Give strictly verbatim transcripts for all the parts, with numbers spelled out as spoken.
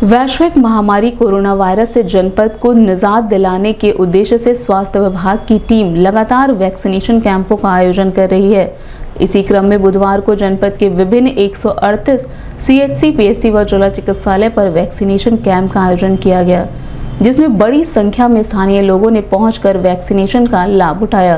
वैश्विक महामारी corona virus से जनपद को निजात दिलाने के उद्देश्य से स्वास्थ्य विभाग की टीम लगातार वैक्सीनेशन कैंपों का आयोजन कर रही है। इसी क्रम में बुधवार को जनपद के विभिन्न एक सौ अड़तीस सीएचसी, पीएचसी व जिला चिकित्सालय पर वैक्सीनेशन कैंप का आयोजन किया गया, जिसमें बड़ी संख्या में स्थानीय लोगों ने पहुंचकर वैक्सीनेशन का लाभ उठाया।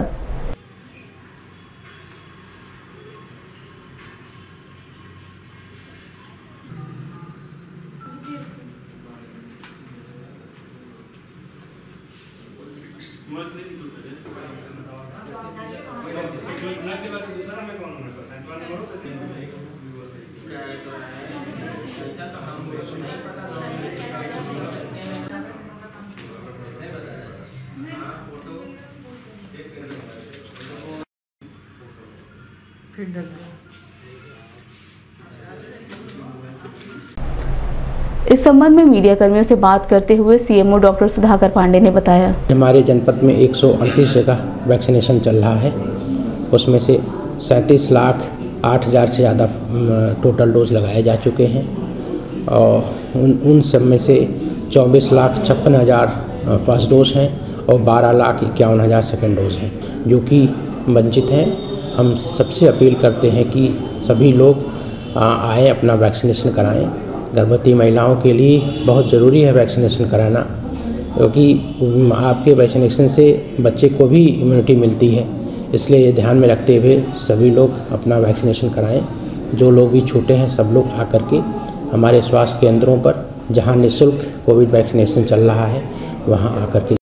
इस संबंध में मीडिया कर्मियों से बात करते हुए सीएमओ डॉक्टर सुधाकर पांडे ने बताया, हमारे जनपद में एक सौ अड़तीस जगह वैक्सीनेशन चल रहा है। उसमें से सैंतीस लाख आठ हज़ार से ज़्यादा टोटल डोज लगाए जा चुके हैं और उन उन सब में से चौबीस लाख छप्पन हज़ार फर्स्ट डोज हैं और बारह लाख इक्यावन हज़ार सेकेंड डोज हैं, जो कि वंचित हैं। हम सबसे अपील करते हैं कि सभी लोग आए, अपना वैक्सीनेशन कराएं। गर्भवती महिलाओं के लिए बहुत ज़रूरी है वैक्सीनेशन कराना, क्योंकि आपके वैक्सीनेशन से बच्चे को भी इम्यूनिटी मिलती है। इसलिए ये ध्यान में रखते हुए सभी लोग अपना वैक्सीनेशन कराएं। जो लोग भी छूटे हैं सब लोग आकर के हमारे स्वास्थ्य केंद्रों पर, जहां निःशुल्क कोविड वैक्सीनेशन चल रहा है, वहां आकर के